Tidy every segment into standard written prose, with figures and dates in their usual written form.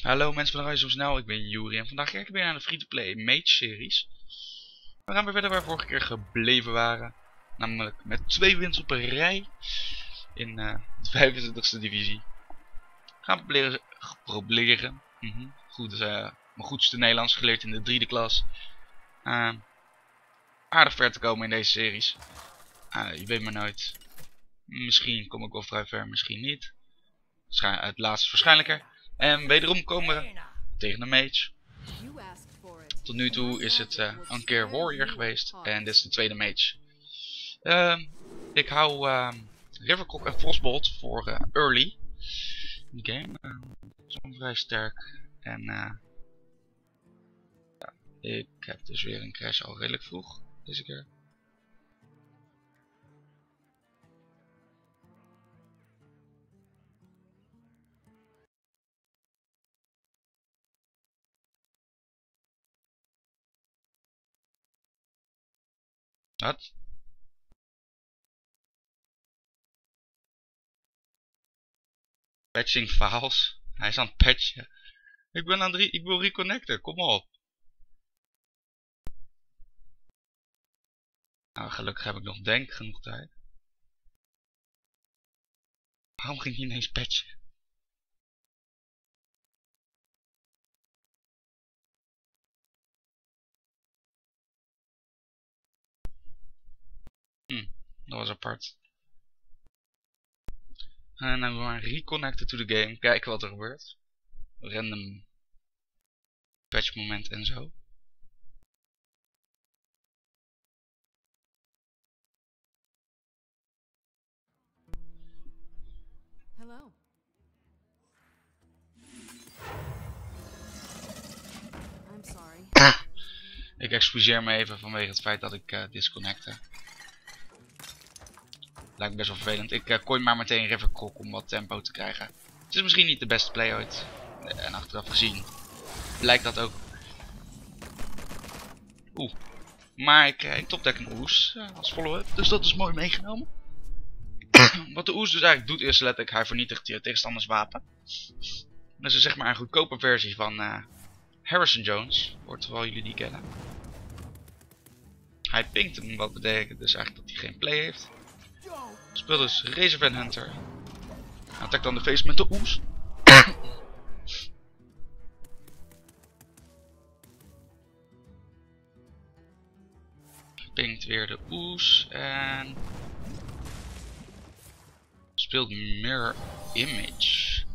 Hallo mensen van Rise of Snel, ik ben Juri en vandaag kijk ik weer naar de free-to-play Mage series. We gaan weer verder waar we vorige keer gebleven waren. Namelijk met 2 wins op een rij in de 25e divisie. Gaan we proberen. Goed, mijn goedste Nederlands geleerd in de 3e klas. Aardig ver te komen in deze series. Je weet maar nooit. Misschien kom ik wel vrij ver, misschien niet. Het laatste is waarschijnlijker. En wederom komen we tegen de mage. Tot nu toe is het een keer warrior geweest en dit is de tweede mage. Ik hou Rivercock en Frostbolt voor early in de game. Zo'n vrij sterk. En ja, ik heb dus weer een crash al redelijk vroeg deze keer. Wat? Patching files. Hij is aan het patchen. Ik wil reconnecten, kom op. Nou, gelukkig heb ik nog genoeg tijd. Waarom ging hij ineens patchen? Dat was apart. En dan gaan we reconnecten to the game. Kijken wat er gebeurt. Random patch moment en zo. Hello. I'm sorry. Ik excuseer me even vanwege het feit dat ik disconnecte. Lijkt best wel vervelend. Ik kooi maar meteen Rivercock om wat tempo te krijgen. Het is misschien niet de beste play ooit. En achteraf gezien blijkt dat ook. Maar ik topdeck een oes als follow-up. Dus dat is mooi meegenomen. Wat de oes dus eigenlijk doet is letterlijk hij vernietigt je tegenstanders wapen. Dat is zeg maar een goedkope versie van Harrison Jones. Voor wel jullie die kennen. Hij pinkt hem, wat betekent dus eigenlijk dat hij geen play heeft. Speelt dus Razor Van Hunter. Attack dan de face met de oes. Pinkt weer de oes en speelt Mirror Image.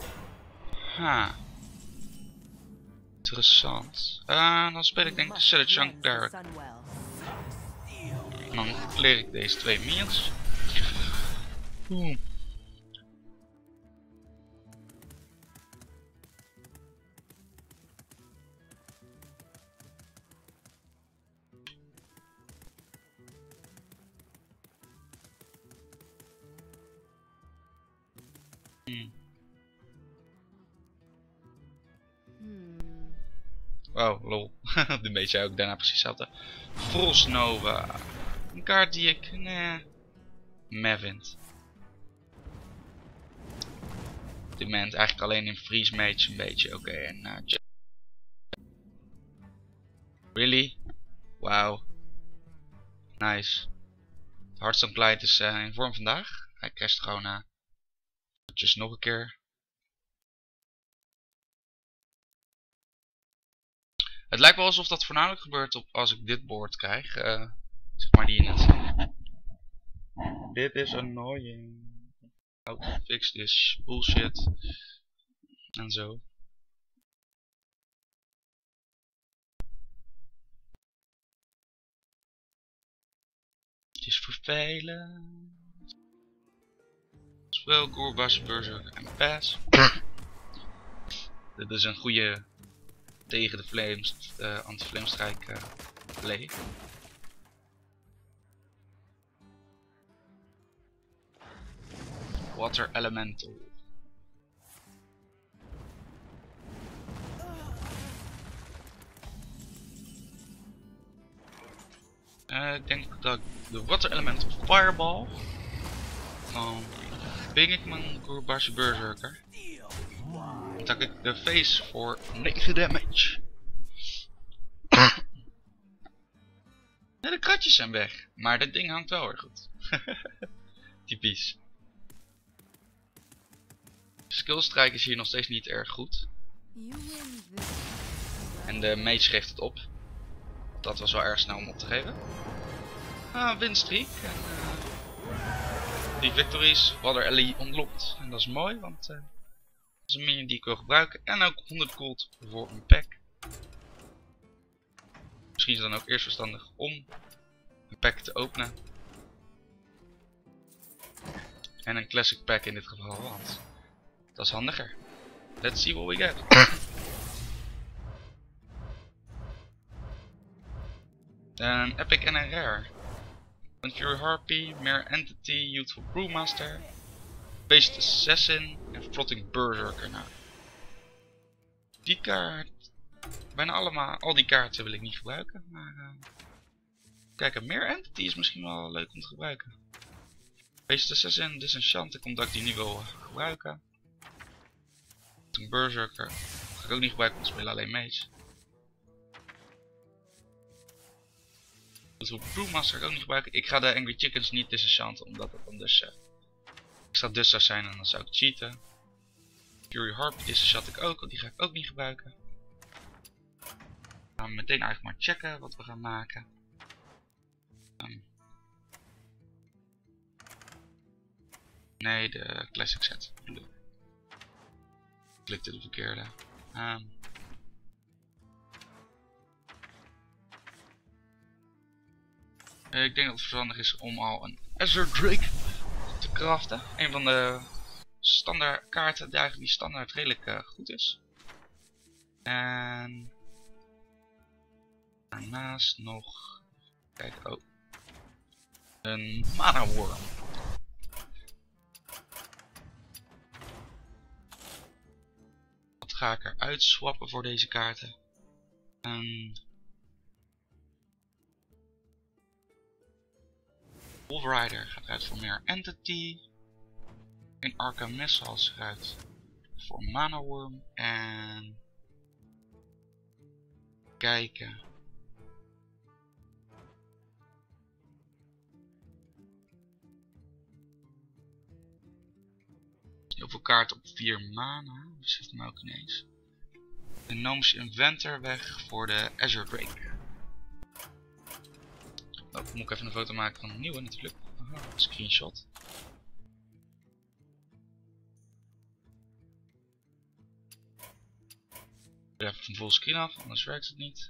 Interessant. Dan speel ik denk ik de Celestine Cleric. En dan leer ik deze 2 minions. Oh, lol. De beetje ook daarna precies hetzelfde. Frostnova. Een kaart die ik meh vind. Op dit moment eigenlijk alleen in Freeze Mage een beetje. Oké, en really? Wauw. Nice. Hearthstone Clyde is in vorm vandaag. Hij crasht gewoon just nog een keer. Het lijkt wel alsof dat voornamelijk gebeurt als ik dit board krijg. Zeg maar die in het. Dit is annoying. How to fix this bullshit. En zo. Het is vervelend. Spel, Gorbas, Berserker en Pass. Dit is een goede tegen de flames, anti-flamestrijk play. Water Elemental. Ik denk dat ik de Water Elemental Fireball. Dan ping ik mijn Gorbas Berserker. attack ik de face voor 9 damage. Ja, de kratjes zijn weg, maar dat ding hangt wel weer goed. Typisch. Skillstrike is hier nog steeds niet erg goed. En de mage geeft het op. Dat was wel erg snel om op te geven. Winstreak. En, die victories. We hadden Ellie ontlokt. En dat is mooi, want dat is een minion die ik wil gebruiken. En ook 100 gold voor een pack. Misschien is het dan ook eerst verstandig om een pack te openen. En een classic pack in dit geval, want dat is handiger. Let's see what we get. Een epic en een rare. Een Fury Harpy, Mere Entity, Youthful Brewmaster, Based Assassin en Frotting Berserker. Nou, die kaart, bijna allemaal, al die kaarten wil ik niet gebruiken. Maar kijk, een Mere Entity is misschien wel leuk om te gebruiken. Based Assassin, Disenchant, omdat ik die nu wil gebruiken. Een Berserker ga ik ook niet gebruiken, want ik speel alleen mage. Dus op Brewmaster ga ik ook niet gebruiken. Ik ga de Angry Chickens niet disenchanten, omdat het dan dus extra dust zou zijn en dan zou ik cheaten. Fury Harp disenchant ik ook, want die ga ik ook niet gebruiken. We gaan meteen eigenlijk maar checken wat we gaan maken. Nee, de classic set. Ik klikte de verkeerde. Ik denk dat het verstandig is om al een Azure Drake te craften. Een van de standaard kaarten die eigenlijk standaard redelijk goed is. En daarnaast nog, kijk, oh, een Mana Worm. Wat ga ik eruit swappen voor deze kaarten? Wolf Rider gaat eruit voor Mere Entity. En Arkham Missiles eruit voor Mana Worm. En kijken. Heel veel kaarten op 4 mana. Dus heeft hem ook ineens. De Gnomes Inventor weg voor de Azure Drake. Oh, moet ik even een foto maken van een nieuwe natuurlijk. Aha, screenshot. Even van fullscreen af, anders werkt het niet.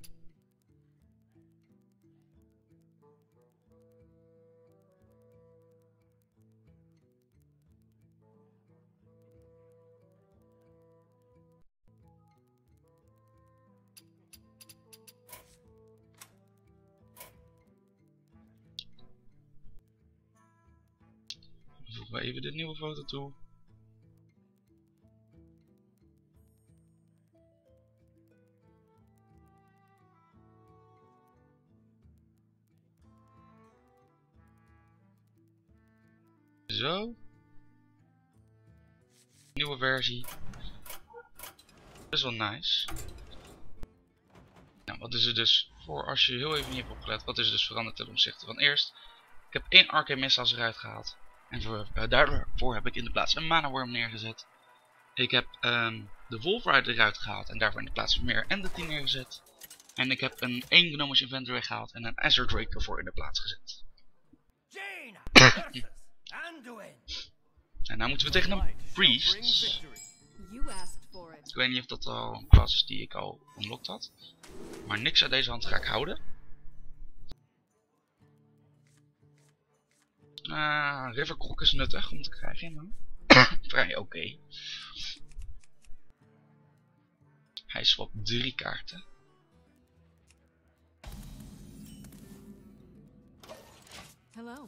Voegen we even de nieuwe foto toe. Zo. Nieuwe versie. Best wel nice. Nou, wat is er dus voor als je heel even niet hebt opgelet? Wat is er dus veranderd ten opzichte van eerst? Ik heb 1 Arcane Missiles eruit gehaald. En daarvoor heb ik in de plaats een Mana Worm neergezet. Ik heb de Wolf Rider eruit gehaald en daarvoor in de plaats van Mere Entity neergezet. En ik heb een 1 Gnomish Inventor weggehaald en een Azure Drake ervoor in de plaats gezet. En nou moeten we tegen een Priest. Ik weet niet of dat al een klas is die ik al unlocked had. Maar niks uit deze hand ga ik houden. Rivercroc is nuttig om te krijgen. Vrij oké. Hij swapt 3 kaarten. Hello.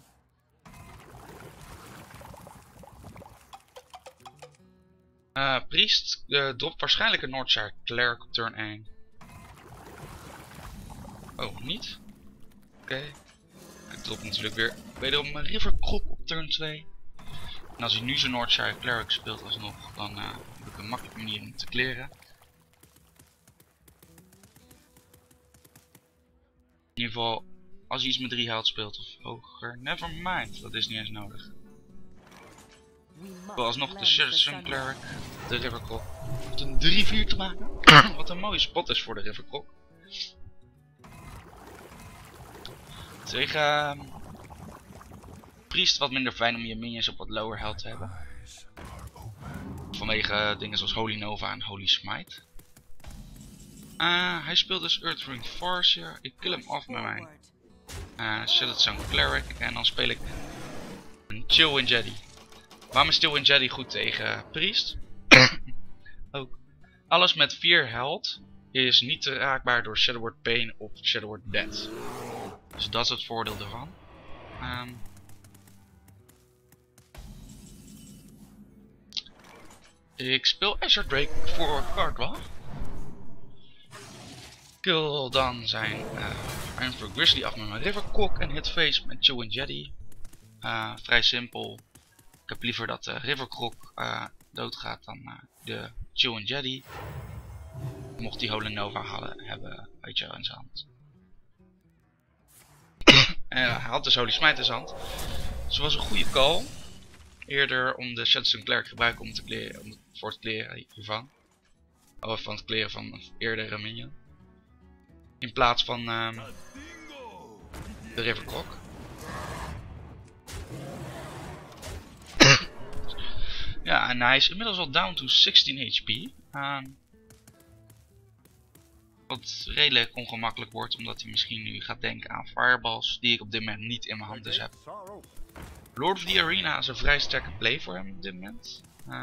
Priest dropt waarschijnlijk een Northshire Cleric op turn 1. Oh, niet? Oké. Ik drop natuurlijk weer wederom een Rivercroc op turn 2. En als hij nu zijn Northshire Cleric speelt alsnog, dan heb ik een makkelijke manier om te clearen. In ieder geval, als hij iets met 3 health speelt of hoger, never mind, dat is niet eens nodig. Ik wil alsnog de Citizen Cleric, de Rivercrop, met een 3-4 te maken. Wat een mooie spot is voor de Rivercrop. Tegen Priest wat minder fijn om je minions op wat lower health te hebben. Vanwege dingen zoals Holy Nova en Holy Smite. Hij speelt dus Earthring Farseer. Ik kill hem af met mijn Citizen Cleric. En dan speel ik een Chillwind Jedi. Waarom is Chillwind Jedi goed tegen Priest? Ook. Alles met 4 health is niet raakbaar door Shadow Word Pain of Shadow Word Death. Dus dat is het voordeel ervan. Ik speel Azure Drake voor Cardwell. Kill dan zijn Ironfur Grizzly af met mijn Rivercock en hitface met Chillwind Jedi. Vrij simpel. Ik heb liever dat de Rivercroc doodgaat dan de Chillwind Jedi. Mocht die Holy Nova hebben, weet je wel, in zijn hand. Hij had dus Holy Smite in zijn hand. Dus het was een goede call. Eerder om de Citizen Cleric te gebruiken om voor het clearen hiervan. Of van het clearen van een eerdere minion. In plaats van de Rivercroc. Ja, en hij is inmiddels al down to 16 HP. Wat redelijk ongemakkelijk wordt, omdat hij misschien nu gaat denken aan fireballs, die ik op dit moment niet in mijn handen heb. Lord of the Arena is een vrij sterke play voor hem op dit moment.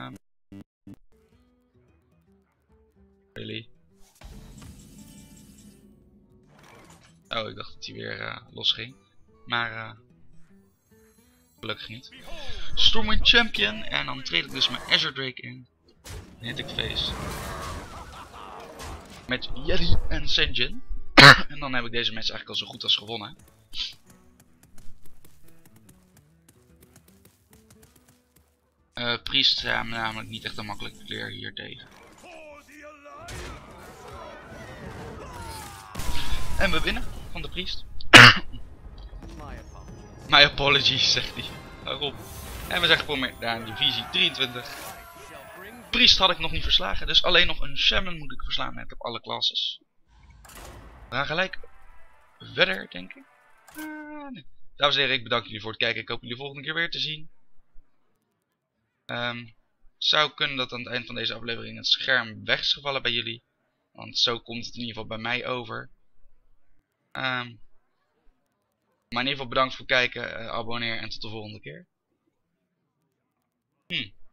Really? Oh, ik dacht dat hij weer los ging. Maar gelukkig niet. Stormwind Champion. En dan treed ik dus mijn Azure Drake in. En hit ik face. Met Jedi en Senjin. En dan heb ik deze match eigenlijk al zo goed als gewonnen. Priest namelijk niet echt een makkelijke clear hier tegen. En we winnen van de Priest. My apologies, zegt hij. Waarom? En we zijn gepromoveerd naar divisie 23. Priest had ik nog niet verslagen, dus alleen nog een Shaman moet ik verslaan net op alle classes. We gaan gelijk verder, denk ik. Nee. Dames en heren, ik bedank jullie voor het kijken. Ik hoop jullie volgende keer weer te zien. Zou kunnen dat aan het eind van deze aflevering het scherm weg is gevallen bij jullie. Want zo komt het in ieder geval bij mij over. Maar in ieder geval bedankt voor het kijken, abonneer en tot de volgende keer.